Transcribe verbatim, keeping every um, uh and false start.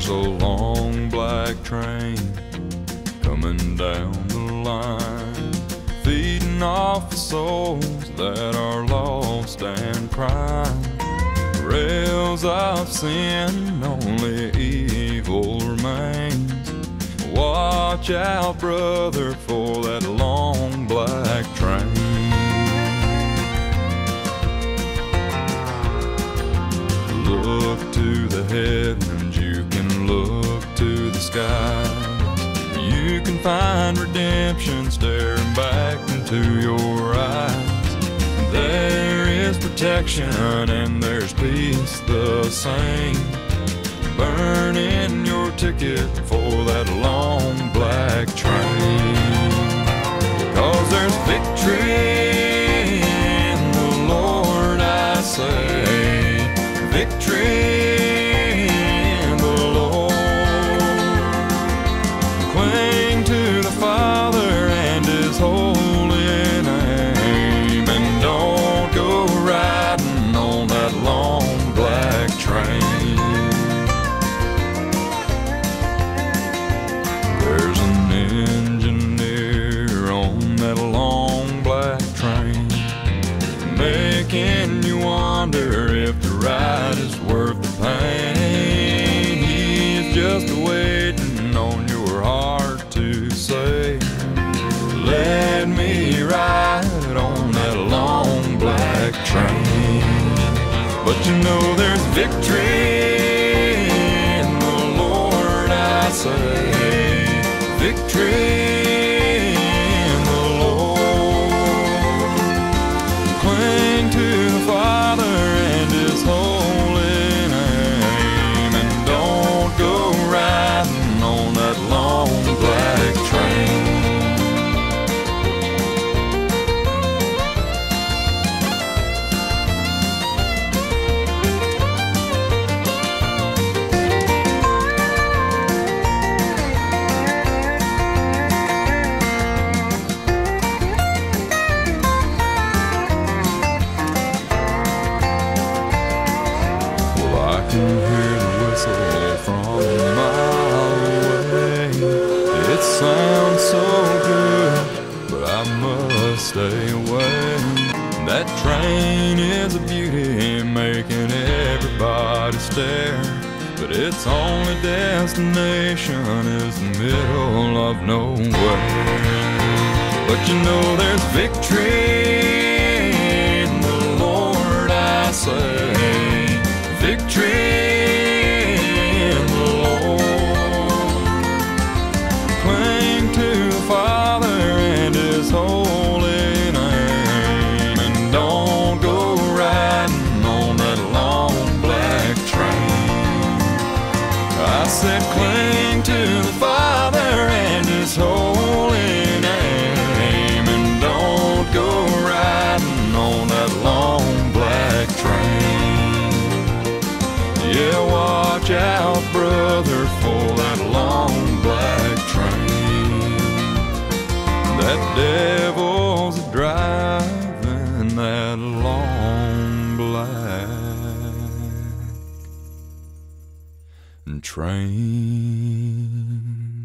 There's a long black train coming down the line, feeding off the souls that are lost and crying. Rails of sin, only evil remains. Watch out, brother, for that long black train. Look to the heavens, you can look to the skies. You can find redemption staring back into your eyes. There is protection and there's peace the same. Burn in your ticket for that long black train. 'Cause there's victory in the Lord, I say. Victory in the Lord. Cling to the Father and His holy name, and don't go riding on that long black train. There's an engineer on that long black train, making you wonder if the ride is worth the pain. He's just waiting on your heart to say, let me ride on that long black train. But you know there's victory in the Lord, I say. Victory in the Lord. Cling to the Father and His holy name, and don't go riding on that long black train. I can hear the whistle from a mile away. It sounds so good, but I must stay away. That train is a beauty, making everybody stare, but its only destination is the middle of nowhere. But you know there's victory in the Lord, I say. Victory in the Lord. Cling to the Father and His holy name, and don't go riding on that long black train. I said cling to the Father and His holy name, and don't go riding on that long black train. Yeah, watch out, brother, for that long black train. That devil's driving that long black train.